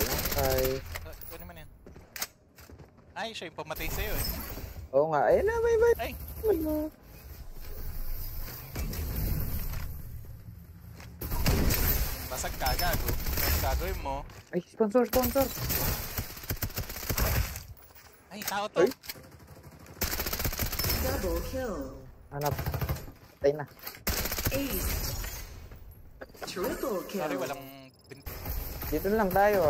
Ay. Ano naman yan? Ay, siya yung pamatay sa'yo eh. Oo nga. Ayun na, may. Ay! Wala. Basag ka, gago. Ano gagawin mo? Ay, sponsor. Ay, tao to. Ay. Double kill. Hanap. Patay na. Ace. Triple kill. Sorry, walang... Dito na lang tayo.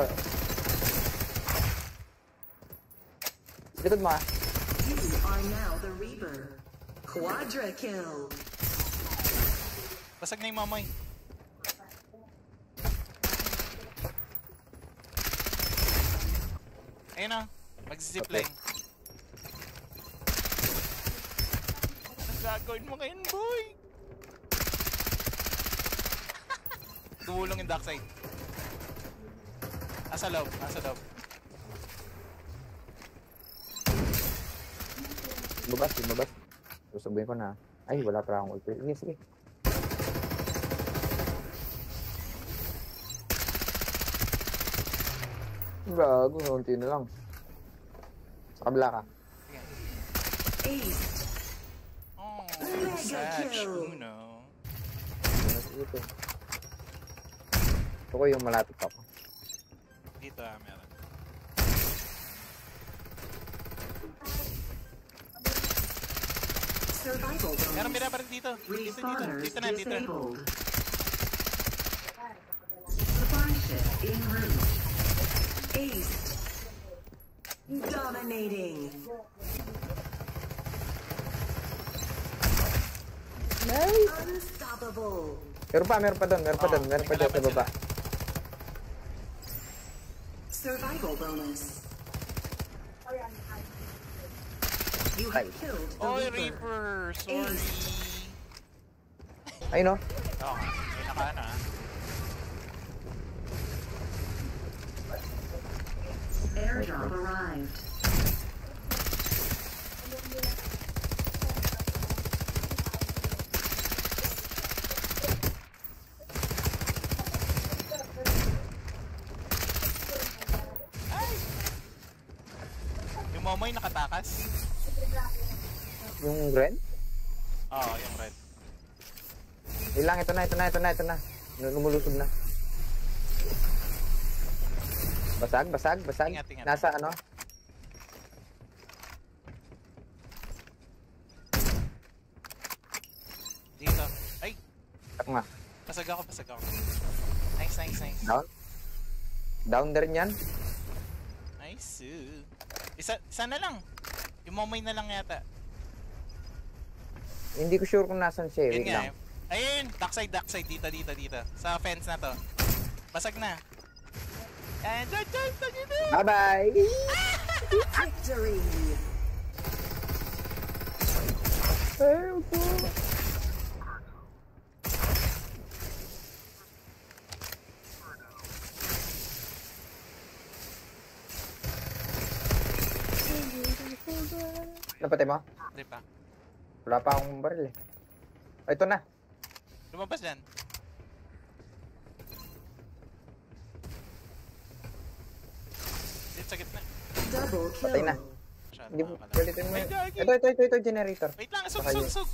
Likod mo ah. You are now the Reaper. Quadra kill. Basag na yung mamoy. Ayun na. Mag-zipline. Anong gagawin mo ngayon, boy? Tumulong yung backside. Nasa loob. Lumabas. Sasabihin ko na. Ay, wala pa akong ulti. Sige. Gago, unti na lang. Sa kabila ka. Ace. Oh, Mega Satch kill. Uno. Ito. Ito ko yung malapit ako. Dito meron. Survival bonus. Meron pa rin dito. Respawners Dito na. disabled. Supply ship en route. Ace. Dominating. Nice! Unstoppable. Meron pa doon sa baba. Survival bonus. You have killed the Oh, Reaper. Reaper! Sorry! Ay no? Oo nga, may nakaano ah. Airdrop arrived. Yung momoy nakatakas. Yung red? Oo, yung red. Ilang, ito na. Lumulusog na. Basag. Ingat. Nasa ano? Dito. Ay! Tak nga. Pasag ako. Nice. Down na rin yan. Nice. Isa na lang. Yung momoy na lang yata. Hindi ko sure kung nasan siya. Yun Wait nga lang. eh. Ayun! Backside. Dito. Sa fence na to. Basag na. And dito! Bye-bye! Victory. Ayun po. Napatay mo? Di pa. Wala pa akong baril eh. Ay, ito na. Lumabas dyan. Dito sa gitna. Double Patay na. kill. Masyado Hindi mo, nakakalaman. galitin mo Ay, yun. gagi. Ito, generator. Wait lang, Saka yun. sug.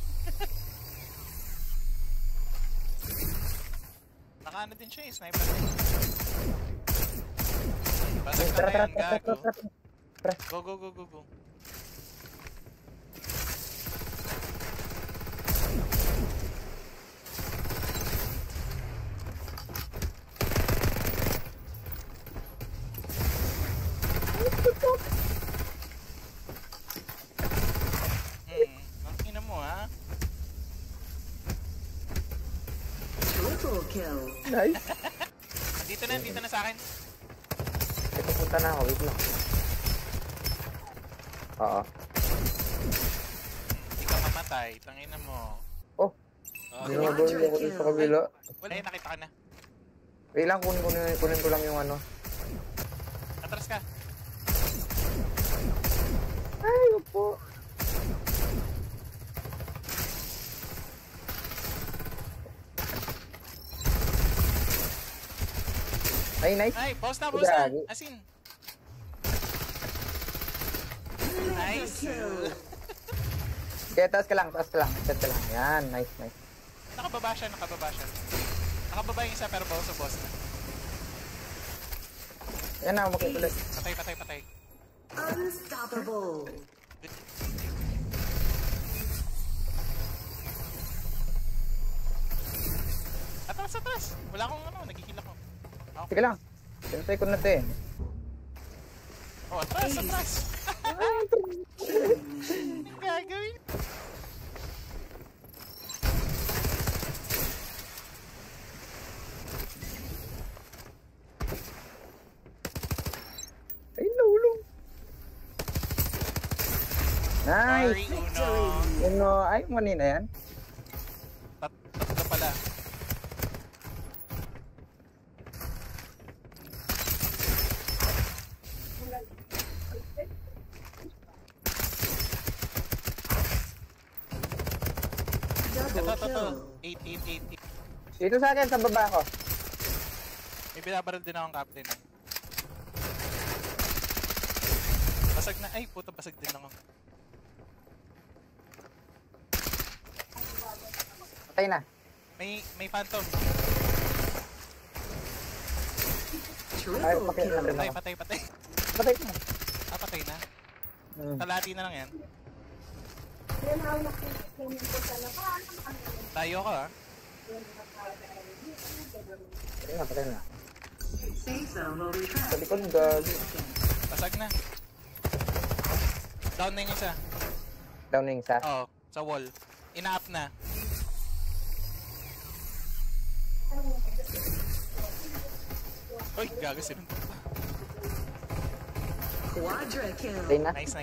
Nakaano din siya eh, sniper. Basag na Tara. yan, gago. Go. Ang ina mo ha. Triple kill. Nice. Dito na sa akin. Ito, punta na ako. Wait lang. Oo. Hindi ka mamatay, tangina mo. Oh, Okay. ginagawa ko dito sa kabila. Wala yun, nakita ka na. Wait lang, kunin ko lang yung ano. Atras ka. Ay, upo. Ay, Ay, nice. Ay, pause na, pause na. Gagi. Asin. Mega Nice. kill. Kaya taas ka lang. Set ka lang. Yan, nice. Nakababa siya. Nakababa yung isa pero bawas sa boss na. Yan na, makita ulit. Patay. Unstoppable. Atras. Wala akong nagigil ako. Sige lang. Sintay ko na ito eh. Oh, atras. Gagawin. Ay, nahulong. Sorry, Nice. Uno. Ay, mani na yan. Tatlo pala. Double Ito. kill. 8. Dito sa akin, sa baba ko. May binabaril din akong captain. Basag na. Ay, puto, basag din ako. Patay na. May phantom. Ay, Triple patay na kill. rin ako. Patay. Patay na. Patay na. Hmm. Kalati na lang yan. Tayo ka Patay na. Safe zone will retract. Sa likod, gagi. Basag na. Down na yung isa. Down na yung isa. Oo, sa wall. Ina-up na. Uy, gago sila. Quadra kill. Patay na. Nice.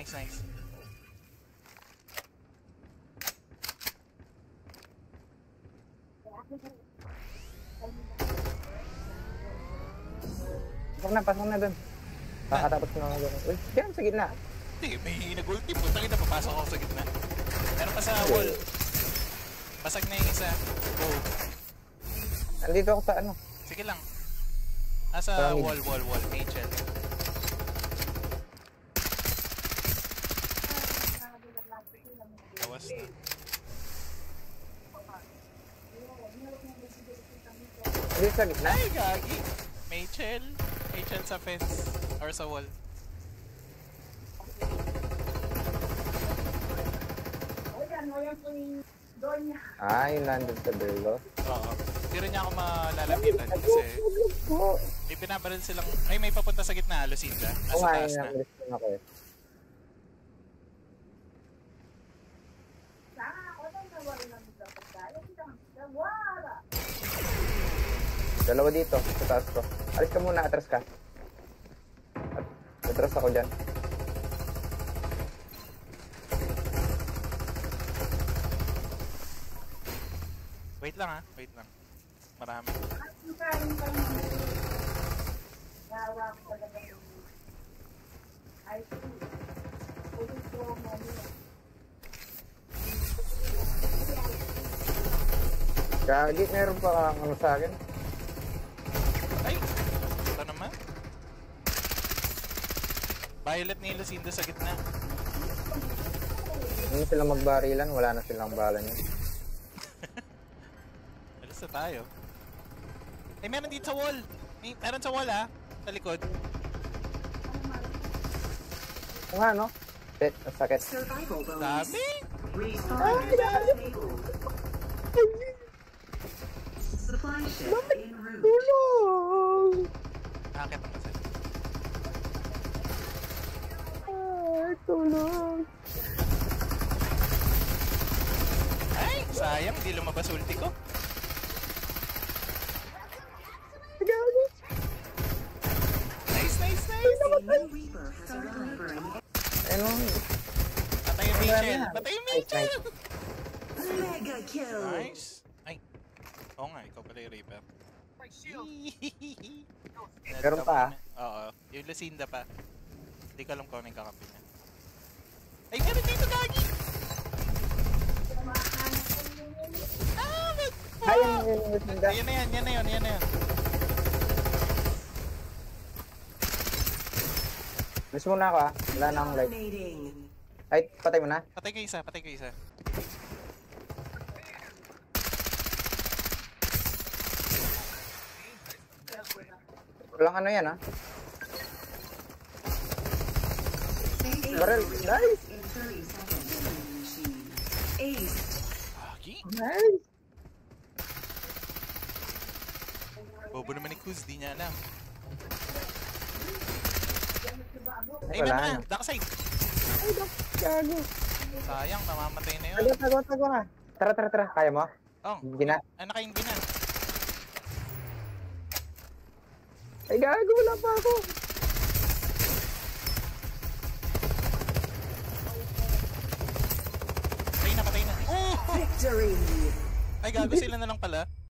Pasok na dun. Kakatapos ko na nga gano'n. Uy, yan, sa gitna. Hindi, may nag-ulti. Punta kita, papasok ako sa gitna. Meron pa sa wall. Basag na yung isa. Go. Nandito ako sa ano. Sige lang. Nasa Pyramid. wall. Angel. Tawas na. Nandito sa gitna. Ay, gagi! Machel sa fence. Or sa wall. Ay, nandun sa dulo. Oo. Hindi rin niya ako malalapitan kasi may pinabaril silang... Ay, may papunta sa gitna. Lucinda. Nasa taas na. Nandun ako eh. Dalawa dito, sa taas ko. Alis ka muna, atras ka. Atras ako dyan. Wait lang. Marami. Gagi, meron pa kang ano sa akin. Ay! Ito naman. Violet ni Lucinda sa gitna. Hindi sila magbarilan, wala na silang bala niya. Alis na tayo. Ay, meron dito sa wall. Meron sa wall, ha? Sa likod. Kung ano? Shit, ang sakit. Survival bonus. Dami! Respawn disabled. Supply ship en route. Tulong! Nakakit ang kasi. Ay, tulong! Ay! Sayang, di lumabas ulti ko. Gagi! Nice! A new Reaper has arrived. Ano? Patay yung Mitchell! Patay yung Mitchell! Mega kill. Nice! Ay! Oo nga, ikaw pala yung Reaper. Meron pa, Oo. Yung Lucinda pa. Hindi ko alam kung ano yung kakampi niya. Ay, meron dito, Gagi! Ay, yung Lucinda. Yan na yan. Miss muna ako ah. Wala na akong light. Dominating. Ay, patay mo na. Patay ko isa, patay ko isa. Walang ano yan ah. Barrel, nice! In 30 seconds. Ace. Aki? Nice! Bobo naman ni Kuz, di niya alam. Ay, Wala na na. na, backside. Ay, gago. Sayang, namamatay na yun. Tago na. Tara. Kaya mo? Oh, Hindi na. nakaingin na. Ay, gago. Wala pa ako. Patay na. Oh! Victory. Ay, gago sila na lang pala.